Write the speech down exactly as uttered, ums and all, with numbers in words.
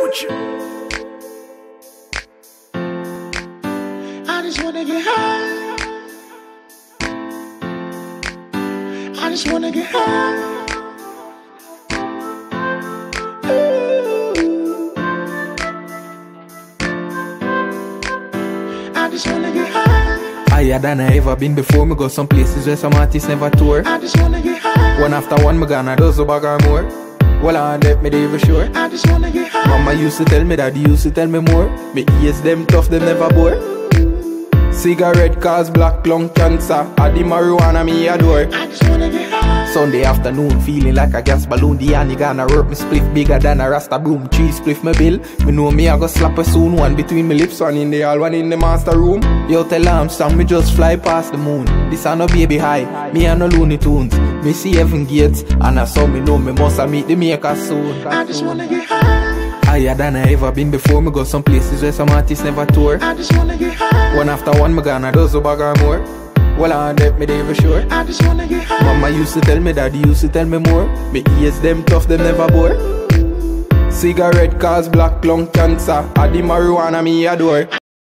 future. I just wanna get high. I just wanna get high. Ooh. I just wanna get high. Higher than I ever been before. Me go some places where some artists never tour. I just wanna get high. One after one, me gonna do so bag or more. Well, I let me do for sure. I just wanna get high. Mama used to tell me, daddy used to tell me more. Me ears them tough, them never bore. Cigarette cause black lung cancer. I the marijuana me adore. I just wanna get high. Sunday afternoon, feeling like a gas balloon. The honey gonna work me spliff bigger than a rasta broom. Three spliff me bill. Me know me I go slap her soon. One between me lips, one in the hall, one in the master room. Yo tell Armstrong me just fly past the moon. This a no baby high, me a no Looney Tunes. Me see heaven gates, and I saw me know me must a meet the maker soon. I just wanna get high. Higher than I ever been before. Me go some places where some artists never tour. I just wanna get high. One after one, me gonna do so bag or more. Well, I let me do for sure. I just wanna get high. Mama used to tell me, daddy used to tell me more. Me ears them tough, them never bore. Cigarette cause black lung cancer. I the marijuana me adore.